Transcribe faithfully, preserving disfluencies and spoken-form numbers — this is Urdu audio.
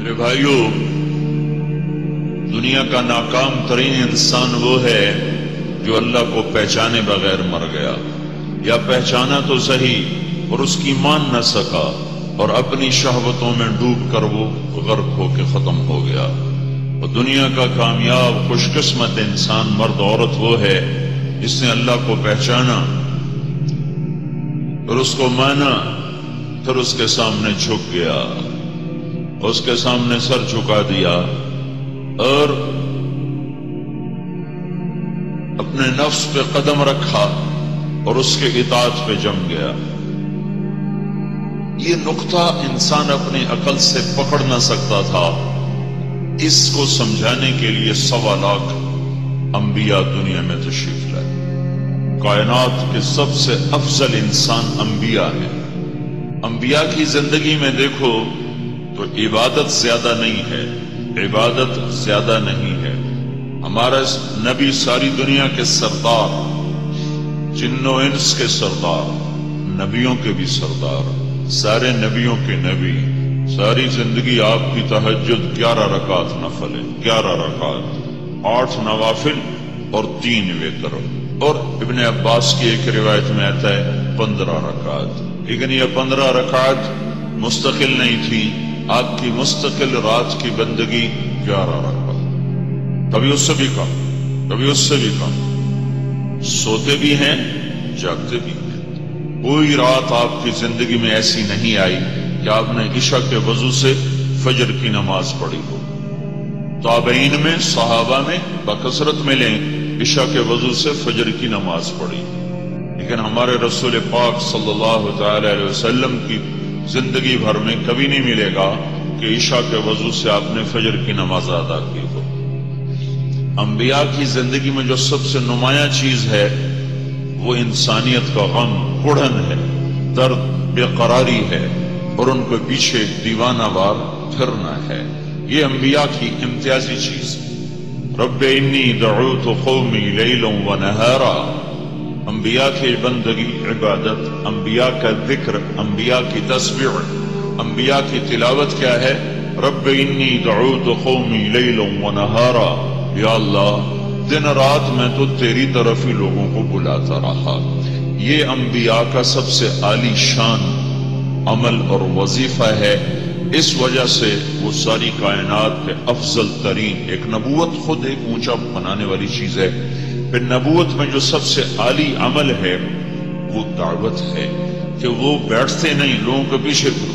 میرے بھائیوں، دنیا کا ناکام ترین انسان وہ ہے جو اللہ کو پہچانے بغیر مر گیا، یا پہچانا تو صحیح اور اس کی مان نہ سکا اور اپنی شہوتوں میں ڈوب کر وہ غرق ہو کے ختم ہو گیا۔ اور دنیا کا کامیاب خوش قسمت انسان مرد عورت وہ ہے جس نے اللہ کو پہچانا اور اس کو مانا، پھر اس کے سامنے جھک گیا، اس کے سامنے سر جھکا دیا اور اپنے نفس پہ قدم رکھا اور اس کے اطاعت پہ جم گیا۔ یہ نقطہ انسان اپنی عقل سے پکڑ نہ سکتا تھا۔ اس کو سمجھانے کے لیے سوا لاکھ انبیاء دنیا میں تشریف لائے۔ کائنات کے سب سے افضل انسان انبیاء ہیں۔ انبیاء کی زندگی میں دیکھو تو عبادت زیادہ نہیں ہے، عبادت زیادہ نہیں ہے۔ ہمارا نبی ساری دنیا کے سردار، جن و انس کے سردار، نبیوں کے بھی سردار، سارے نبیوں کے نبی، ساری زندگی آپ کی تہجد گیارہ رکعت نفل ہے، گیارہ رکعت، آٹھ نوافل اور تین وتر، اور ابن عباس کی ایک روایت میں آتا ہے پندرہ رکعت۔ لیکن یہ پندرہ رکعت مستقل نہیں تھی، آپ کی مستقل رات کی بندگی گیارہ رکعت، کبھی اس سے بھی کم، کبھی اس سے بھی کم، سوتے بھی ہیں جاگتے بھی ہیں۔ کوئی رات آپ کی زندگی میں ایسی نہیں آئی کہ آپ نے عشاء کے وضو سے فجر کی نماز پڑھی ہو۔ تابعین میں، صحابہ میں بکثرت ملیں عشاء کے وضو سے فجر کی نماز پڑھی، لیکن ہمارے رسول پاک صلی اللہ تعالی علیہ وسلم کی زندگی بھر میں کبھی نہیں ملے گا کہ عشاء کے وضو سے آپ نے فجر کی نماز ادا کی ہو۔ انبیاء کی زندگی میں جو سب سے نمایاں چیز ہے وہ انسانیت کا غم، کڑھن ہے، درد، بے قراری ہے، اور ان کے پیچھے دیوانہ وار پھرنا ہے۔ یہ انبیاء کی امتیازی چیز ہے۔ رب انی دعوت قومی لیلا و نہارا، انبیاء کی بندگی، عبادت، انبیاء کا ذکر، انبیاء کی تسبیح، انبیاء کی تلاوت کیا ہے؟ رب انی دعوت قومی لیلا و نہارا، یا اللہ دن رات میں تو تیری طرف ہی لوگوں کو بلاتا رہا۔ یہ انبیاء کا سب سے عالی شان عمل اور وظیفہ ہے۔ اس وجہ سے وہ ساری کائنات کے افضل ترین، ایک نبوت خود ایک اونچا بنانے والی چیز ہے، پھر نبوت میں جو سب سے عالی عمل ہے وہ دعوت ہے، کہ وہ بیٹھتے نہیں، لوگوں کے پیچھے